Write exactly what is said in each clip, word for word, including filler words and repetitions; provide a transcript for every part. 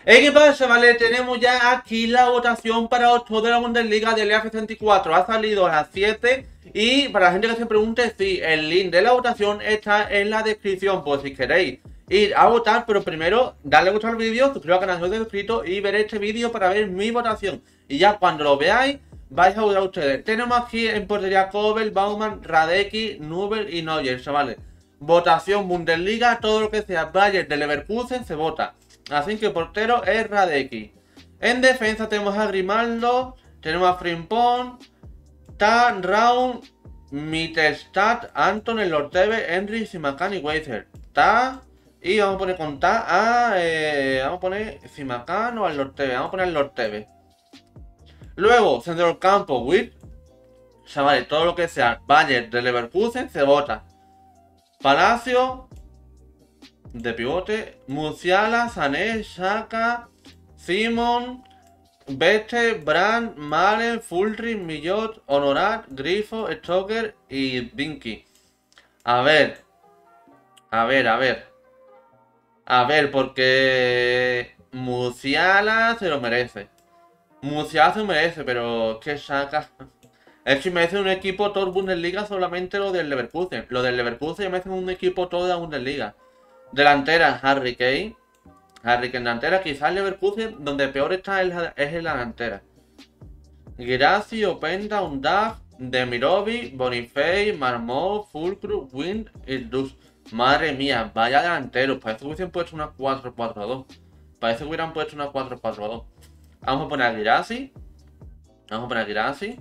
¿Eh, ¿Qué pasa? Vale, tenemos ya aquí la votación para octavos de la Bundesliga del F treinta y cuatro. Ha salido a las siete. Y para la gente que se pregunte, sí, el link de la votación está en la descripción. Pues si queréis ir a votar, pero primero darle a gustar al vídeo, suscribiros al canal si no estáis suscritos y ver este vídeo para ver mi votación. Y ya cuando lo veáis, vais a votar ustedes. Tenemos aquí en portería Kobel, Baumann, Radecki, Nubel y Neuer, chavales. Votación Bundesliga, todo lo que sea Bayern de Leverkusen se vota. Así que portero es Radecki. En defensa tenemos a Grimaldo, tenemos a Frimpong, Ta, Raun, Mittelstadt, Anton, el Lorteve, Henry, Simakan y Weiser. Ta. Y vamos a poner con Ta a. Eh, vamos a poner Simakan o al Lorteve. Vamos a poner al Lorteve. Luego, centro del campo, Witt. Chavales, todo lo que sea Bayern de Leverkusen se vota. Palacio. De pivote. Musiala, Sané, Xhaka, Simon, Beste, Brand, Malen, Fulri, Millot, Honorat, Grifo, Stoker y Binky. A ver. A ver, a ver. A ver, porque Musiala se lo merece. Musiala se lo merece, pero es que Xhaka... Es que merece un equipo todo Bundesliga solamente lo del Leverkusen. Lo del Leverkusen merece un equipo todo de la Bundesliga. Delantera, Harry Kane. Harry Kane delantera, quizás el Leverkusen donde peor está es en la delantera. Guirassy, Openda, Undav, Demirovic, Boniface, Marmot, Fulcrum, Wind y Dus. Madre mía, vaya delanteros. Parece que hubiesen puesto una cuatro cuatro dos. Parece que hubieran puesto una cuatro cuatro dos. Vamos a poner a Guirassy. Vamos a poner a Guirassy.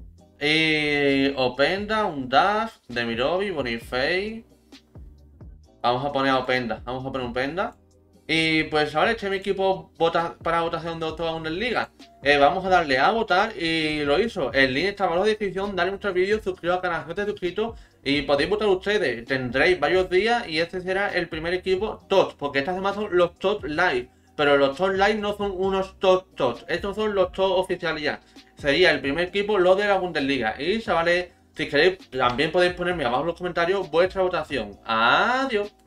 Y Openda, Undav, Demirovic, Boniface. Vamos a poner a Openda. Vamos a poner a Openda. Y pues ahora este es mi equipo vota para votación de octava Bundesliga. Eh, vamos a darle a votar y lo hizo. El link está abajo en la descripción. Dale mucho al vídeo, suscribiros al canal si no estáis suscritos. Y podéis votar ustedes. Tendréis varios días y este será el primer equipo top. Porque estas demás son los top live. Pero los top live no son unos top top. Estos son los top oficiales ya. Sería el primer equipo lo de la Bundesliga. Y chavales, si queréis también podéis ponerme abajo en los comentarios vuestra votación. Adiós.